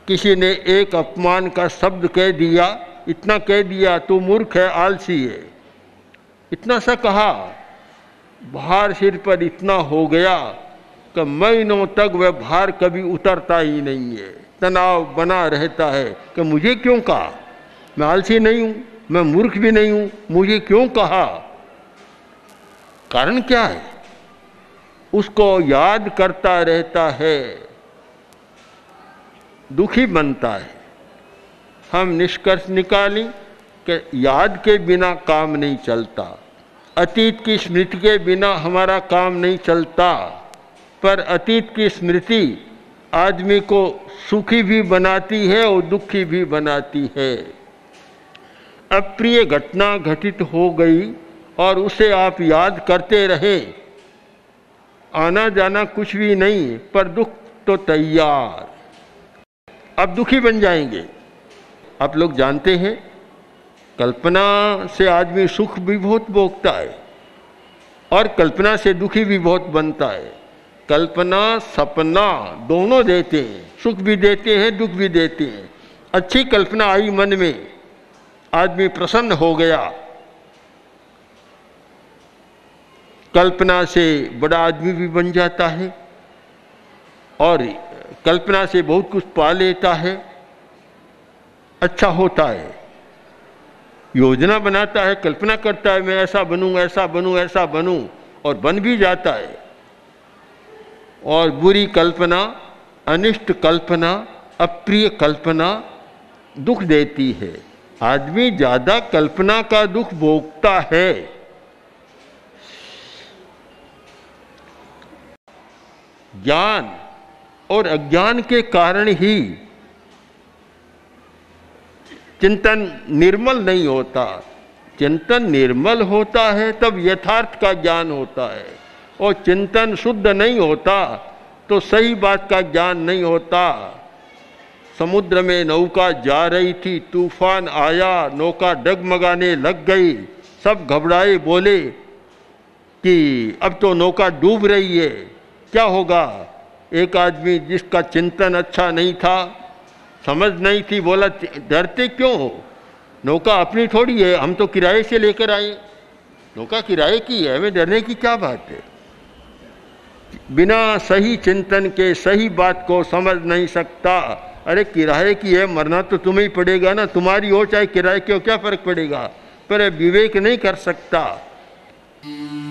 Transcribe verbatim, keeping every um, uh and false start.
किसी ने एक अपमान का शब्द कह दिया, इतना कह दिया तू मूर्ख है, आलसी है, इतना सा कहा, भार सिर पर इतना हो गया कि महीनों तक वह भार कभी उतरता ही नहीं है। तनाव बना रहता है कि मुझे क्यों कहा, मैं आलसी नहीं हूँ, मैं मूर्ख भी नहीं हूँ, मुझे क्यों कहा। कारण क्या है? उसको याद करता रहता है, दुखी बनता है। हम निष्कर्ष निकालें कि याद के बिना काम नहीं चलता, अतीत की स्मृति के बिना हमारा काम नहीं चलता, पर अतीत की स्मृति आदमी को सुखी भी बनाती है और दुखी भी बनाती है। अप्रिय घटना घटित हो गई और उसे आप याद करते रहे, आना जाना कुछ भी नहीं, पर दुख तो तैयार, आप दुखी बन जाएंगे। आप लोग जानते हैं, कल्पना से आदमी सुख भी बहुत भोगता है और कल्पना से दुखी भी बहुत बनता है। कल्पना सपना दोनों देते हैं, सुख भी देते हैं, दुख भी देते हैं। अच्छी कल्पना आई मन में, आदमी प्रसन्न हो गया, कल्पना से बड़ा आदमी भी बन जाता है और कल्पना से बहुत कुछ पा लेता है, अच्छा होता है। योजना बनाता है, कल्पना करता है, मैं ऐसा बनूं, ऐसा बनूं, ऐसा बनूं, और बन भी जाता है। और बुरी कल्पना, अनिष्ट कल्पना, अप्रिय कल्पना दुख देती है। आदमी ज्यादा कल्पना का दुख भोगता है। ज्ञान और अज्ञान के कारण ही चिंतन निर्मल नहीं होता। चिंतन निर्मल होता है तब यथार्थ का ज्ञान होता है, और चिंतन शुद्ध नहीं होता तो सही बात का ज्ञान नहीं होता। समुद्र में नौका जा रही थी, तूफान आया, नौका डगमगाने लग गई, सब घबराए, बोले कि अब तो नौका डूब रही है, क्या होगा। एक आदमी जिसका चिंतन अच्छा नहीं था, समझ नहीं थी, बोला डरते क्यों हो, नौका अपनी थोड़ी है, हम तो किराए से लेकर आए, नौका किराए की है, हमें डरने की क्या बात है। बिना सही चिंतन के सही बात को समझ नहीं सकता। अरे किराए की है, मरना तो तुम्हें ही पड़ेगा ना, तुम्हारी हो चाहे किराए की हो, क्या फर्क पड़ेगा, पर विवेक नहीं कर सकता।